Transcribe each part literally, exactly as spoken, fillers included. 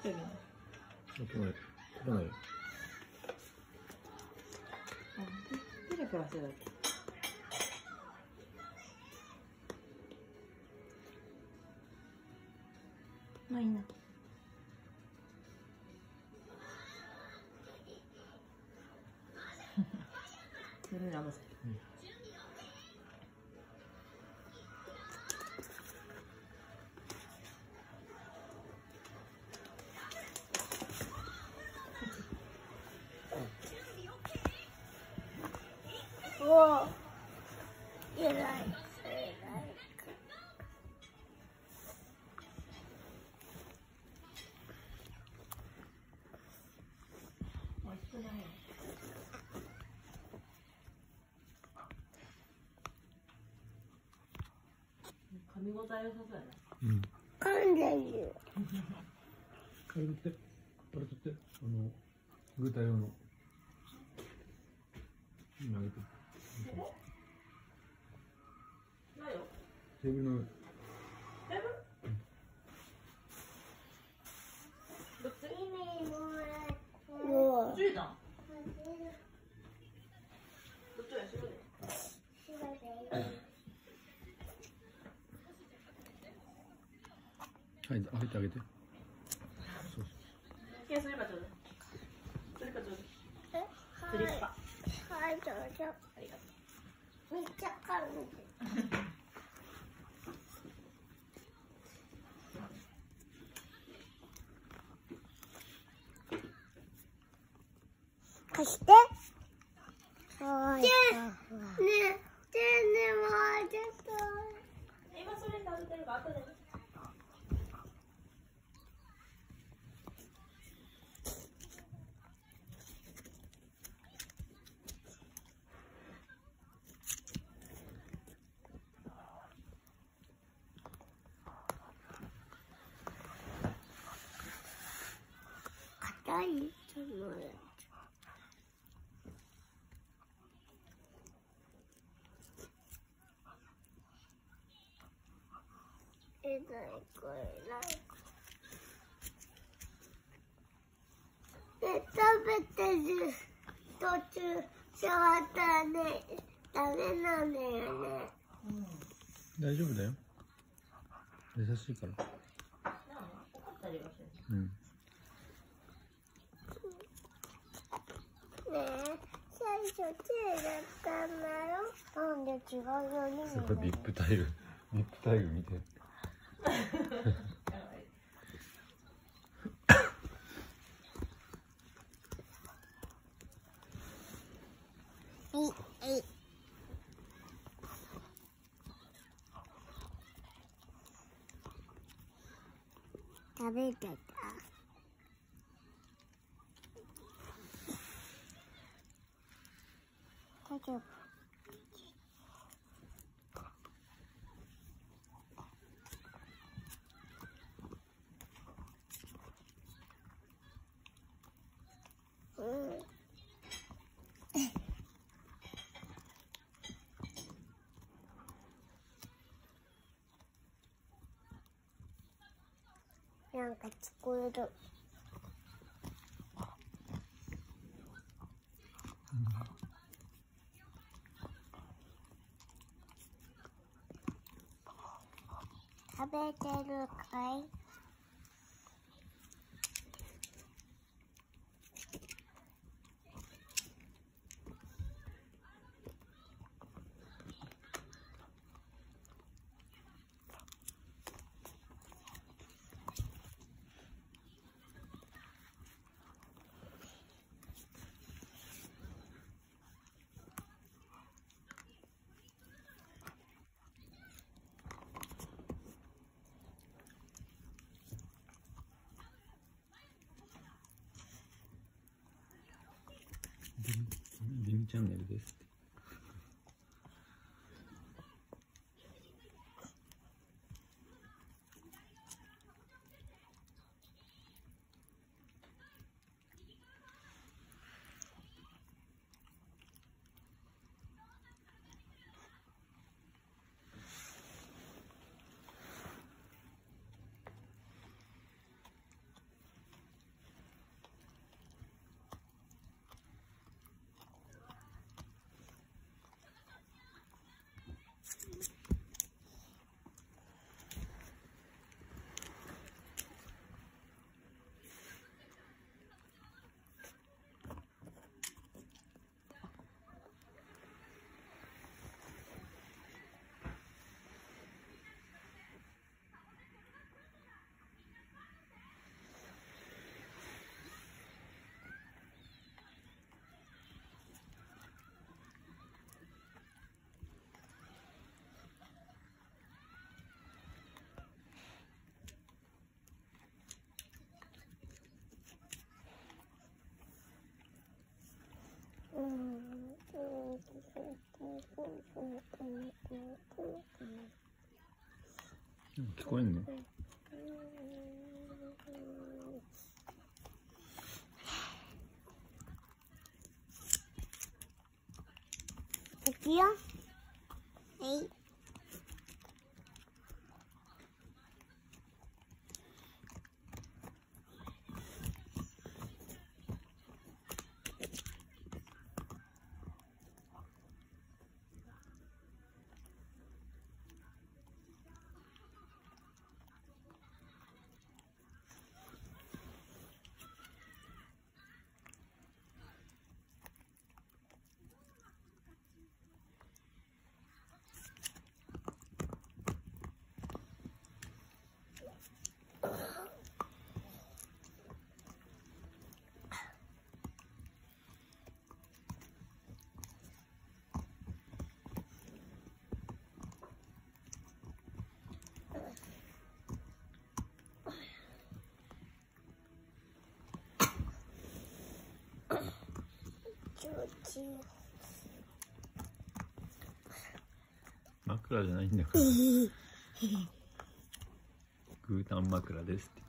取れない。 取れない。取れないよ。 ピラピラしてるだけ。まあいいな。それに合わせる。 おー、偉い。 噛み応え良さそうやな。 うん。 噛んでる。 あれ取って、あれ取って、あの、グータ用の。今あげて。 ないよ。 テーブルの上。 テーブル？どっち？ うわ。 ついた。どっちや白で。 はい、開けてあげて。そういや、スリッパちょうだい。スリッパちょうだい。 え、 スリッパ。 はい、どうぞ。 ありがとめっちゃ噛んでる。貸して。はい。ね、ね、ね、もうちょっと。 今それ食べてるから後でね。 硬い。そのやつ。えらいこえらいこ。ね、食べてる途中触ったらね、ダメなんだよね。 大丈夫だよ。優しいから。 怒ったりはしない。 うん。 ねえ、最初手だったんだよ。なんで違うように見えるの？ やっぱビップタイル、ビップタイル見て。 いい。食べてた。大丈夫。うん。なんか聞こえる。食べてるかい？ ビンチャンネルですって。 聞こえんの？ いくよ。はい。 枕じゃないんだからグータン枕ですって。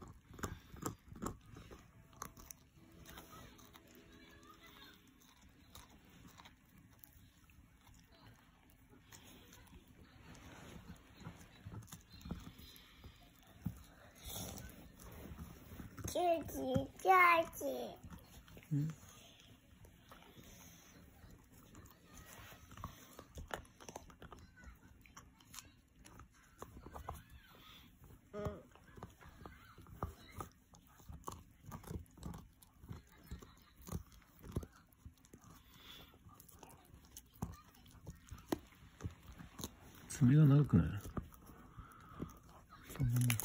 チューチューチャーチュー。 うん爪が長くない？そんなに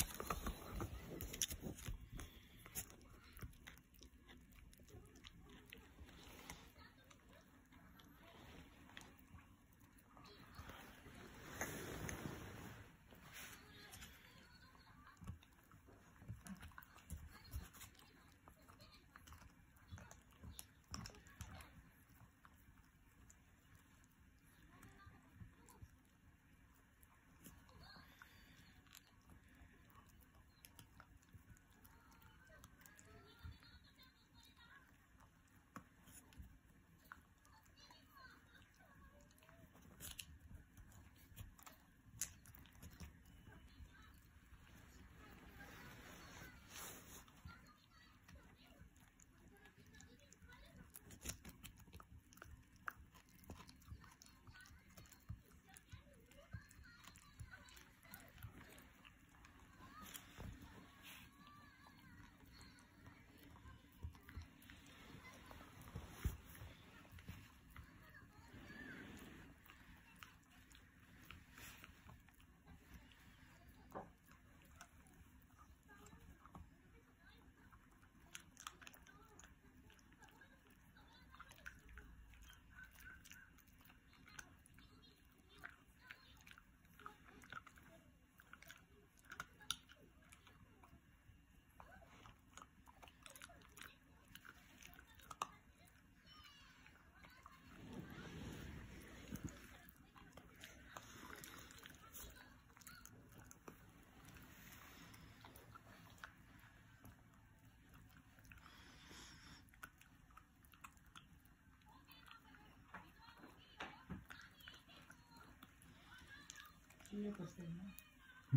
言おうとしてるの。 うん。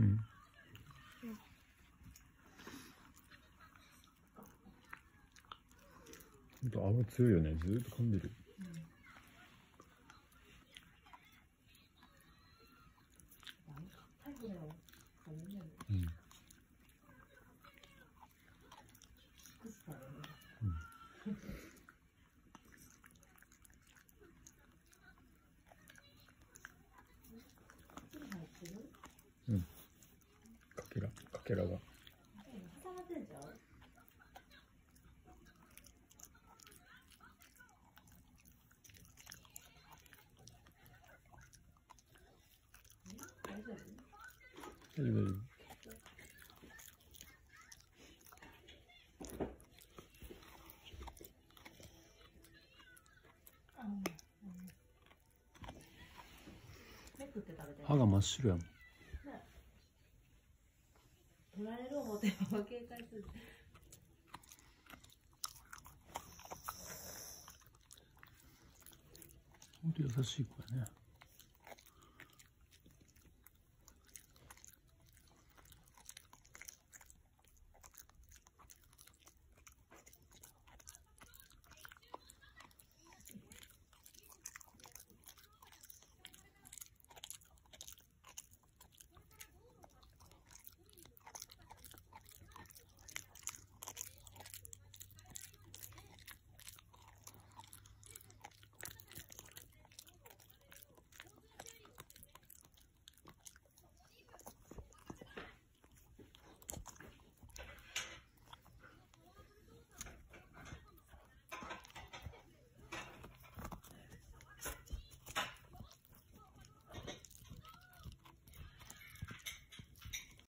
ほんと顎強いよね。ずーっと噛んでる。うん。うん。かけら、かけらが。 挟まってんじゃん。大丈夫？ 大丈夫、大丈夫。 あ、うん。 歯が真っ白やもん。 取られる思っても警戒する。 ほんと優しい子やね。